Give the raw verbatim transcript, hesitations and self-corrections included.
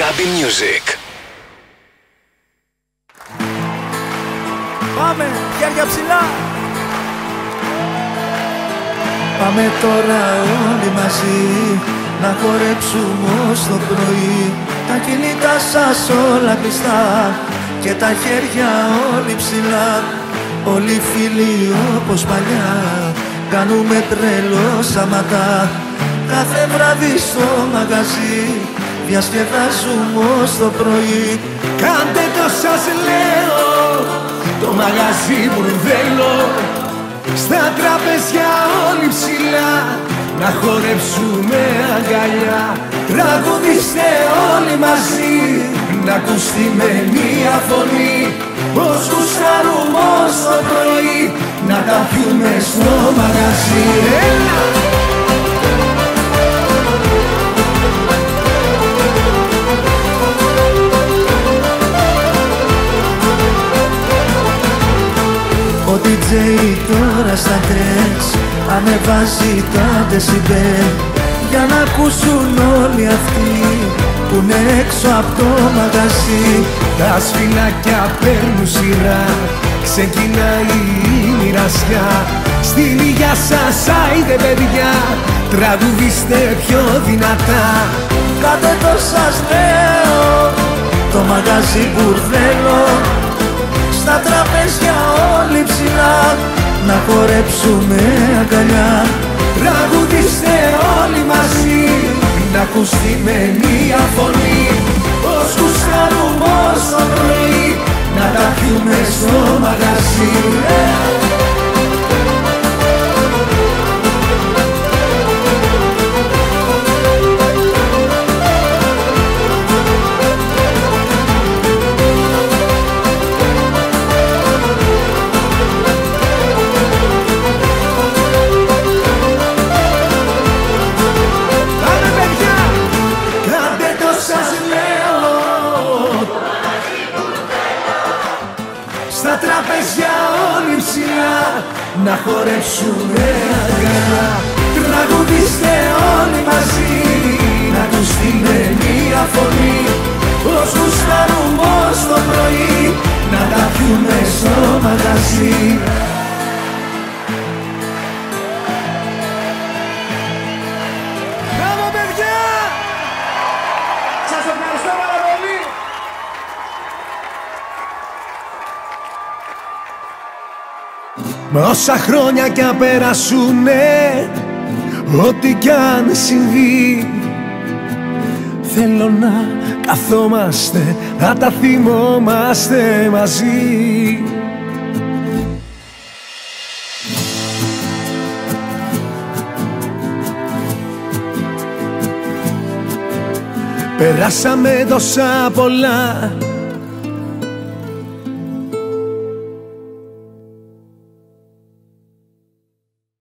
Clubbing Music. Πάμε, χέρια ψηλά. Πάμε τώρα όλοι μαζί να χορέψουμε ως το πρωί. Τα κινητά σας όλα κλειστά και τα χέρια όλοι ψηλά. Όλοι φίλοι όπως παλιά κάνουμε τρελό σαματά. Κάθε βράδυ στο μαγαζί διασκεδάζουμε ως το πρωί. Κάντε το σας λέω, το μαγαζί μπουρδέλο. Στα τραπέζια όλοι ψηλά να χορέψουμε αγκαλιά. Τραγουδίστε όλοι μαζί να ακουστεί με μία φωνή. Πως γουστάρουμε ως το πρωί να τα πιούμε στο μαγαζί. Έλα! Ο ντι τζέι τώρα στα τρες ανεβάζει τα δεσιμπέλ για να ακούσουν όλοι αυτοί που είναι έξω από το μαγαζί. Τα σφινάκια παίρνουν σειρά, ξεκινάει η μοιρασιά. Στην υγειά σας άιντε παιδιά, τραγουδίστε πιο δυνατά. Κάτε το σας λέω, το μαγαζί μπουρδέλο. Στα τραπέζια όλοι ψηλά να χορέψουμε αγκαλιά. Τραγουδίστε όλοι μαζί να ακουστεί με μία φωνή. Πως γουστάρουμε ως το πρωί να τα πιούμε στο μαγαζί. Να χορέψουμε αγκαλιά. Τραγουδίστε όλοι μαζί να ακουστεί με μία φωνή. Πως γουστάρουμε ως το πρωί να τα πιούμε στο μαγαζί. Μπράβο παιδιά! Σας ευχαριστώ πάρα πολύ! Μα όσα χρόνια κι αν περασουνε, ό,τι κι αν συμβεί, θέλω να καθόμαστε, να τα θυμόμαστε μαζί. Περάσαμε τόσα πολλά